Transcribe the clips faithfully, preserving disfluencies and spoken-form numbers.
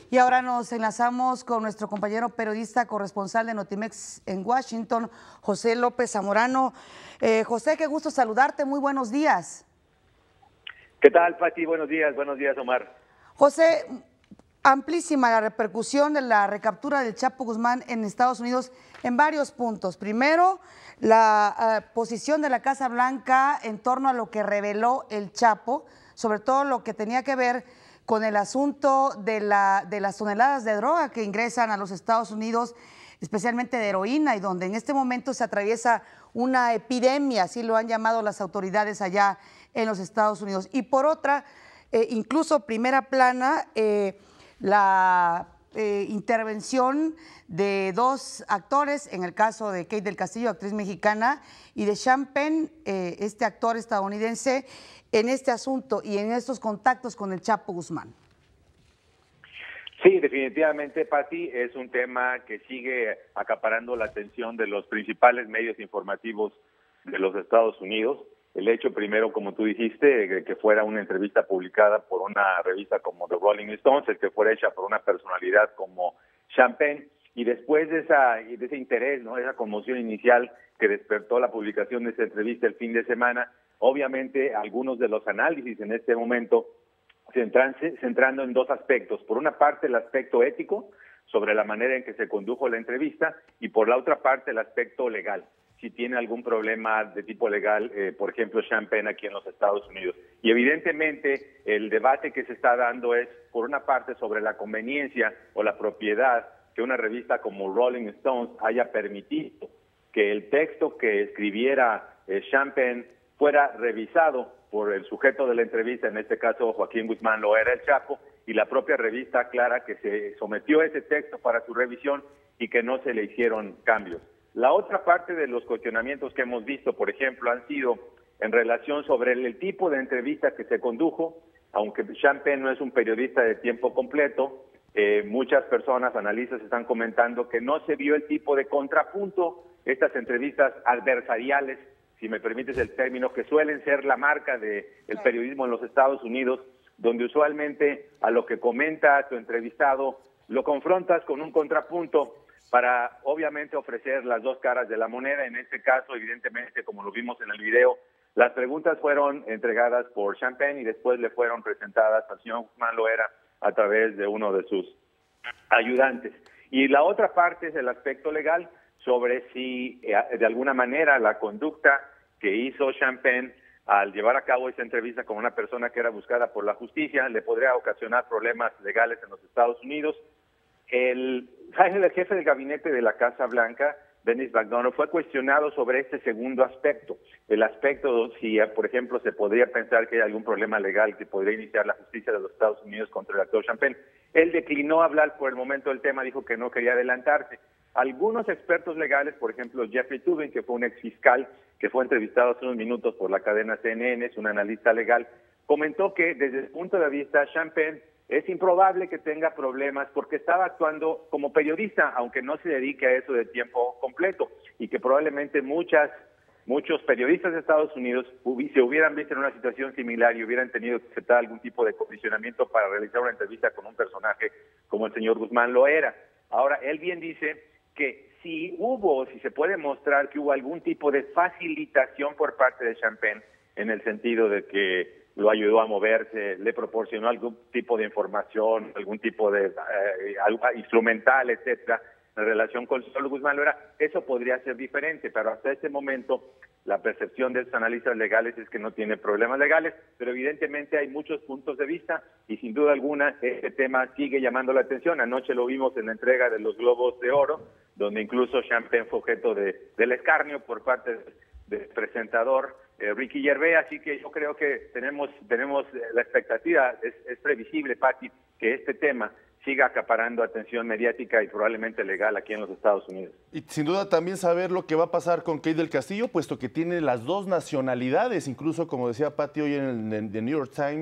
Y ahora nos enlazamos con nuestro compañero periodista corresponsal de Notimex en Washington, José López Zamorano. Eh, José, qué gusto saludarte, muy buenos días. ¿Qué tal, Pati? Buenos días, buenos días, Omar. José, amplísima la repercusión de la recaptura del Chapo Guzmán en Estados Unidos en varios puntos. Primero, la uh, posición de la Casa Blanca en torno a lo que reveló el Chapo, sobre todo lo que tenía que ver con el asunto de, la, de las toneladas de droga que ingresan a los Estados Unidos, especialmente de heroína, y donde en este momento se atraviesa una epidemia, así lo han llamado las autoridades allá en los Estados Unidos. Y por otra, eh, incluso primera plana, eh, la eh, intervención de dos actores, en el caso de Kate del Castillo, actriz mexicana, y de Sean Penn, eh, este actor estadounidense, en este asunto y en estos contactos con el Chapo Guzmán. Sí, definitivamente, Pati, es un tema que sigue acaparando la atención de los principales medios informativos de los Estados Unidos. El hecho primero, como tú dijiste, que fuera una entrevista publicada por una revista como The Rolling Stones, el que fuera hecha por una personalidad como Sean Penn, y después de, esa, de ese interés, ¿no?, esa conmoción inicial que despertó la publicación de esa entrevista el fin de semana, obviamente algunos de los análisis en este momento centrándose, centrando en dos aspectos. Por una parte, el aspecto ético, sobre la manera en que se condujo la entrevista, y por la otra parte, el aspecto legal, si tiene algún problema de tipo legal, eh, por ejemplo, Sean Penn aquí en los Estados Unidos. Y evidentemente el debate que se está dando es, por una parte, sobre la conveniencia o la propiedad que una revista como Rolling Stones haya permitido que el texto que escribiera eh, Sean Penn fuera revisado por el sujeto de la entrevista, en este caso Joaquín Guzmán Loera, el Chapo, y la propia revista aclara que se sometió ese texto para su revisión y que no se le hicieron cambios. La otra parte de los cuestionamientos que hemos visto, por ejemplo, han sido en relación sobre el, el tipo de entrevista que se condujo. Aunque Sean Penn no es un periodista de tiempo completo, eh, muchas personas, analistas, están comentando que no se vio el tipo de contrapunto, estas entrevistas adversariales, si me permites el término, que suelen ser la marca del periodismo en los Estados Unidos, donde usualmente a lo que comenta tu entrevistado lo confrontas con un contrapunto para obviamente ofrecer las dos caras de la moneda. En este caso, evidentemente, como lo vimos en el video, las preguntas fueron entregadas por Sean Penn y después le fueron presentadas al señor Guzmán Loera a través de uno de sus ayudantes. Y la otra parte es el aspecto legal, sobre si eh, de alguna manera la conducta que hizo Sean Penn al llevar a cabo esa entrevista con una persona que era buscada por la justicia le podría ocasionar problemas legales en los Estados Unidos. El, el jefe del gabinete de la Casa Blanca, Denis McDonough, fue cuestionado sobre este segundo aspecto, el aspecto si, por ejemplo, se podría pensar que hay algún problema legal que podría iniciar la justicia de los Estados Unidos contra el actor Sean Penn. Él declinó hablar por el momento del tema, dijo que no quería adelantarse. Algunos expertos legales, por ejemplo, Jeffrey Toobin, que fue un exfiscal que fue entrevistado hace unos minutos por la cadena C N N, es un analista legal, comentó que desde el punto de vista Sean Penn es improbable que tenga problemas porque estaba actuando como periodista, aunque no se dedique a eso de tiempo completo, y que probablemente muchas, muchos periodistas de Estados Unidos se hubieran visto en una situación similar y hubieran tenido que aceptar algún tipo de condicionamiento para realizar una entrevista con un personaje como el señor Guzmán Loera. Ahora, él bien dice que si hubo, si se puede mostrar que hubo algún tipo de facilitación por parte de Sean Penn, en el sentido de que lo ayudó a moverse, le proporcionó algún tipo de información, algún tipo de eh, instrumental, etcétera, en relación con el señor Guzmán Loera, eso podría ser diferente, pero hasta este momento la percepción de los analistas legales es que no tiene problemas legales, pero evidentemente hay muchos puntos de vista y sin duda alguna este tema sigue llamando la atención. Anoche lo vimos en la entrega de los Globos de Oro, donde incluso Sean Penn fue objeto de, del escarnio por parte del presentador eh, Ricky Gervais, así que yo creo que tenemos tenemos la expectativa, es, es previsible, Pati, que este tema siga acaparando atención mediática y probablemente legal aquí en los Estados Unidos. Y sin duda también saber lo que va a pasar con Kate del Castillo, puesto que tiene las dos nacionalidades, incluso como decía Pati hoy en el, en el New York Times,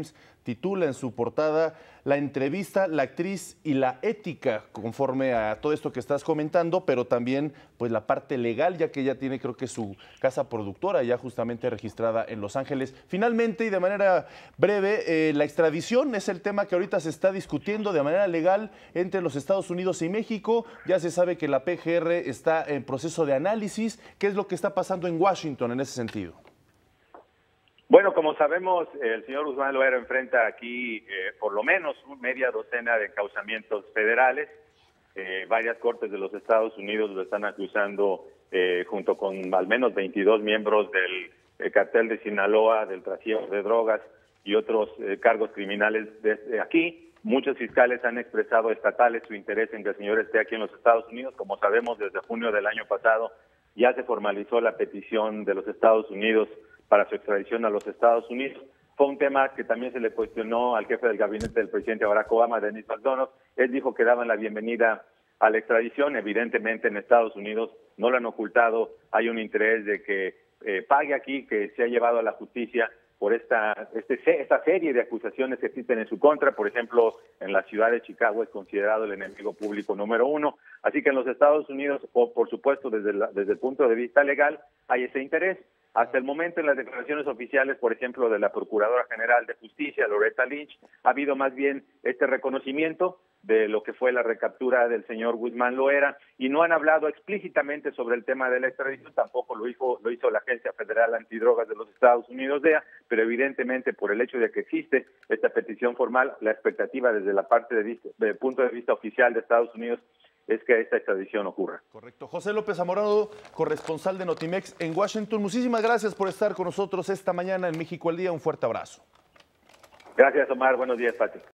titula en su portada la entrevista, la actriz y la ética, conforme a todo esto que estás comentando, pero también pues la parte legal, ya que ella tiene creo que su casa productora ya justamente registrada en Los Ángeles. Finalmente y de manera breve, eh, la extradición es el tema que ahorita se está discutiendo de manera legal entre los Estados Unidos y México. Ya se sabe que la P G R está en proceso de análisis. ¿Qué es lo que está pasando en Washington en ese sentido? Bueno, como sabemos, el señor Guzmán Loera enfrenta aquí eh, por lo menos media docena de encauzamientos federales. Eh, varias cortes de los Estados Unidos lo están acusando eh, junto con al menos veintidós miembros del eh, cartel de Sinaloa, del tráfico de drogas y otros eh, cargos criminales desde aquí. Muchos fiscales han expresado estatales su interés en que el señor esté aquí en los Estados Unidos. Como sabemos, desde junio del año pasado ya se formalizó la petición de los Estados Unidos para su extradición a los Estados Unidos. Fue un tema que también se le cuestionó al jefe del gabinete del presidente Barack Obama, Denis McDonough. Él dijo que daban la bienvenida a la extradición. Evidentemente en Estados Unidos no lo han ocultado. Hay un interés de que eh, pague aquí, que se ha llevado a la justicia por esta, este, esta serie de acusaciones que existen en su contra. Por ejemplo, en la ciudad de Chicago es considerado el enemigo público número uno. Así que en los Estados Unidos, o por supuesto desde, la, desde el punto de vista legal, hay ese interés. Hasta el momento, en las declaraciones oficiales, por ejemplo, de la Procuradora General de Justicia, Loretta Lynch, ha habido más bien este reconocimiento de lo que fue la recaptura del señor Guzmán Loera, y no han hablado explícitamente sobre el tema de la extradición. Tampoco lo hizo, lo hizo la Agencia Federal Antidrogas de los Estados Unidos, D E A, pero evidentemente por el hecho de que existe esta petición formal, la expectativa desde la parte de vista, desde el punto de vista oficial de Estados Unidos es que esta extradición ocurra. Correcto. José López Zamorano, corresponsal de Notimex en Washington. Muchísimas gracias por estar con nosotros esta mañana en México al Día. Un fuerte abrazo. Gracias, Omar. Buenos días, Pati.